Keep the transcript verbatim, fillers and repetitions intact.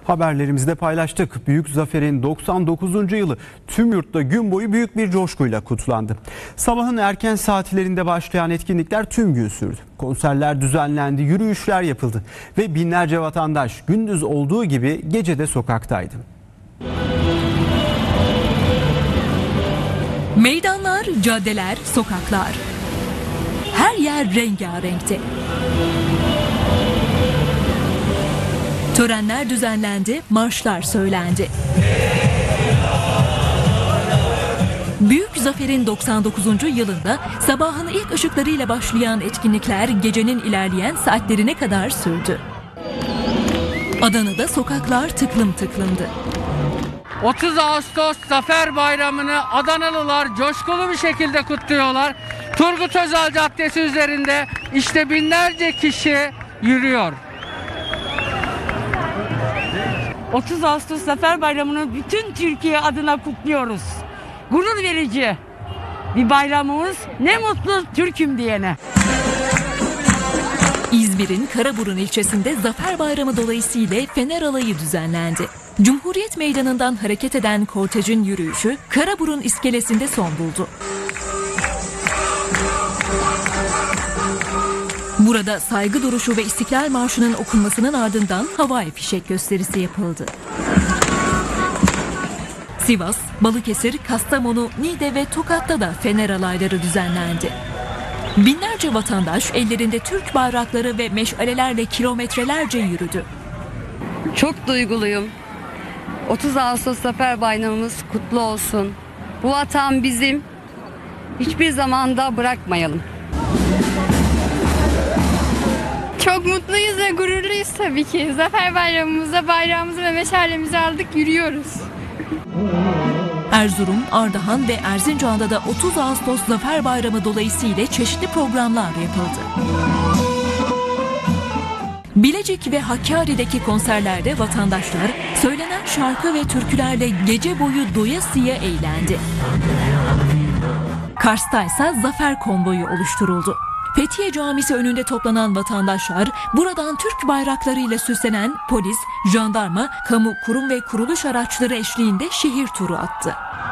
Haberlerimizde paylaştık. Büyük Zafer'in doksan dokuzuncu yılı tüm yurtta gün boyu büyük bir coşkuyla kutlandı. Sabahın erken saatlerinde başlayan etkinlikler tüm gün sürdü. Konserler düzenlendi, yürüyüşler yapıldı ve binlerce vatandaş gündüz olduğu gibi gece de sokaktaydı. Meydanlar, caddeler, sokaklar. Her yer rengarenkti. Törenler düzenlendi, marşlar söylendi. Büyük Zafer'in doksan dokuzuncu yılında sabahın ilk ışıklarıyla başlayan etkinlikler gecenin ilerleyen saatlerine kadar sürdü. Adana'da sokaklar tıklım tıklımdı. otuz Ağustos Zafer Bayramı'nı Adanalılar coşkulu bir şekilde kutluyorlar. Turgut Özal Caddesi üzerinde işte binlerce kişi yürüyor. otuz Ağustos Zafer Bayramı'nı bütün Türkiye adına kutluyoruz. Gurur verici bir bayramımız. Ne mutlu Türk'üm diyene. İzmir'in Karaburun ilçesinde Zafer Bayramı dolayısıyla Fener Alayı düzenlendi. Cumhuriyet Meydanı'ndan hareket eden kortejin yürüyüşü Karaburun iskelesinde son buldu. Burada saygı duruşu ve İstiklal Marşı'nın okunmasının ardından havai fişek gösterisi yapıldı. Sivas, Balıkesir, Kastamonu, Niğde ve Tokat'ta da Fener alayları düzenlendi. Binlerce vatandaş ellerinde Türk bayrakları ve meşalelerle kilometrelerce yürüdü. Çok duyguluyum. otuz Ağustos Zafer Bayramımız kutlu olsun. Bu vatan bizim. Hiçbir zaman da bırakmayalım. Çok mutluyuz ve gururluyuz tabii ki. Zafer Bayramımızda bayrağımızı ve meşalemizi aldık, yürüyoruz. Erzurum, Ardahan ve Erzincan'da da otuz Ağustos Zafer Bayramı dolayısıyla çeşitli programlar yapıldı. Bilecik ve Hakkari'deki konserlerde vatandaşlar söylenen şarkı ve türkülerle gece boyu doyasıya eğlendi. Kars'ta ise Zafer Konvoyu oluşturuldu. Fethiye Camisi önünde toplanan vatandaşlar buradan Türk bayraklarıyla süslenen polis, jandarma, kamu kurum ve kuruluş araçları eşliğinde şehir turu attı.